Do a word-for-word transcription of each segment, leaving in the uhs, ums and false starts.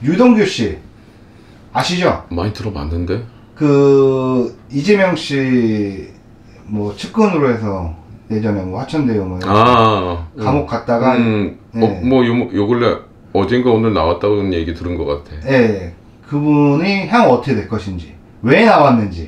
유동규 씨 아시죠? 많이 들어봤는데. 그 이재명 씨 뭐 측근으로 해서 예전에 뭐 화천대유 뭐 아, 감옥 음. 갔다가 음, 예. 어, 뭐 요, 요 근래 어젠가 오늘 나왔다는 얘기 들은 것 같아. 예, 그분이 향후 어떻게 될 것인지, 왜 나왔는지.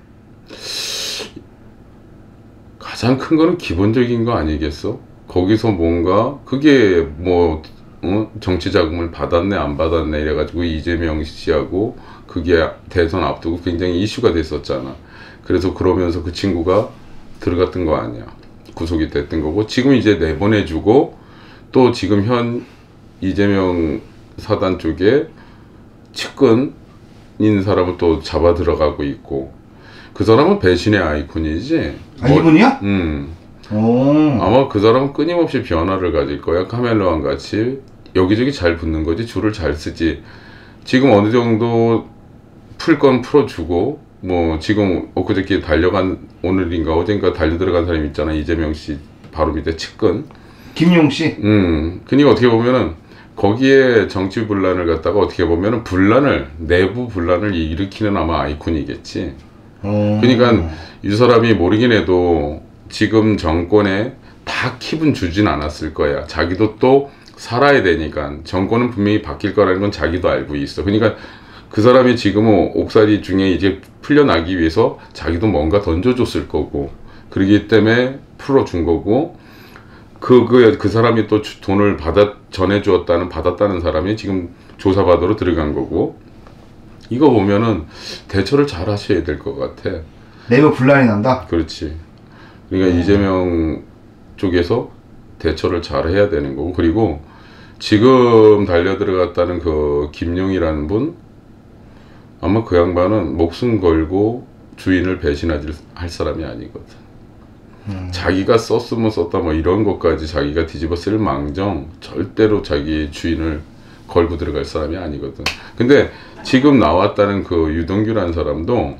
가장 큰 거는 기본적인 거 아니겠어? 거기서 뭔가 그게 뭐 어? 정치 자금을 받았네 안 받았네 이래가지고 이재명 씨하고 그게 대선 앞두고 굉장히 이슈가 됐었잖아. 그래서 그러면서 그 친구가 들어갔던 거 아니야. 구속이 됐던 거고, 지금 이제 내보내주고 또 지금 현 이재명 사단 쪽에 측근인 사람을 또 잡아 들어가고 있고, 그 사람은 배신의 아이콘이지. 아, 뭐, 이분이요? 음. 오. 아마 그 사람은 끊임없이 변화를 가질 거야. 카멜로왕 같이 여기저기 잘 붙는 거지. 줄을 잘 쓰지. 지금 어느 정도 풀 건 풀어주고, 뭐 지금 엊그저께 달려간, 오늘인가 어젠가 달려 들어간 사람 있잖아. 이재명 씨 바로 밑에 측근 김용 씨. 음 그니까 어떻게 보면은 거기에 정치 분란을 갖다가 어떻게 보면은 분란을, 내부 분란을 일으키는 아마 아이콘이겠지. 오. 그러니까 이 사람이 모르긴 해도 지금 정권에 다 킵은 주진 않았을 거야. 자기도 또 살아야 되니까. 정권은 분명히 바뀔 거라는 건 자기도 알고 있어. 그러니까 그 사람이 지금은 옥살이 중에 이제 풀려나기 위해서 자기도 뭔가 던져줬을 거고, 그러기 때문에 풀어준 거고, 그, 그, 그 사람이 또 돈을 받아, 전해주었다는, 받았다는 사람이 지금 조사받으러 들어간 거고, 이거 보면은 대처를 잘 하셔야 될 것 같아. 내부 분란이 난다? 그렇지. 그러니까 음. 이재명 쪽에서 대처를 잘 해야 되는 거고, 그리고 지금 달려 들어갔다는 그 김용이라는 분, 아마 그 양반은 목숨 걸고 주인을 배신하지 할 사람이 아니거든. 음. 자기가 썼으면 썼다 뭐 이런 것까지 자기가 뒤집어 쓸 망정 절대로 자기 주인을 걸고 들어갈 사람이 아니거든. 근데 지금 나왔다는 그 유동규라는 사람도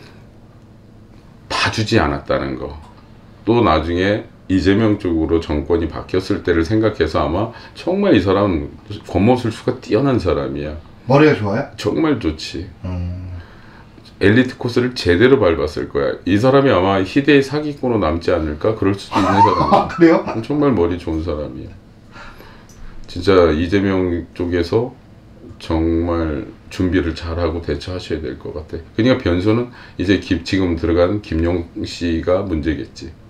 봐주지 않았다는 거. 또 나중에 이재명 쪽으로 정권이 바뀌었을 때를 생각해서 아마 정말 이 사람은 권모술수가 뛰어난 사람이야. 머리가 좋아요? 정말 좋지. 음. 엘리트 코스를 제대로 밟았을 거야. 이 사람이 아마 희대의 사기꾼으로 남지 않을까? 그럴 수도 있는 사람이야. 그래요? 정말 머리 좋은 사람이야. 진짜 이재명 쪽에서 정말 준비를 잘하고 대처하셔야 될 것 같아. 그러니까 변수는 이제 기, 지금 들어간 김용 씨가 문제겠지.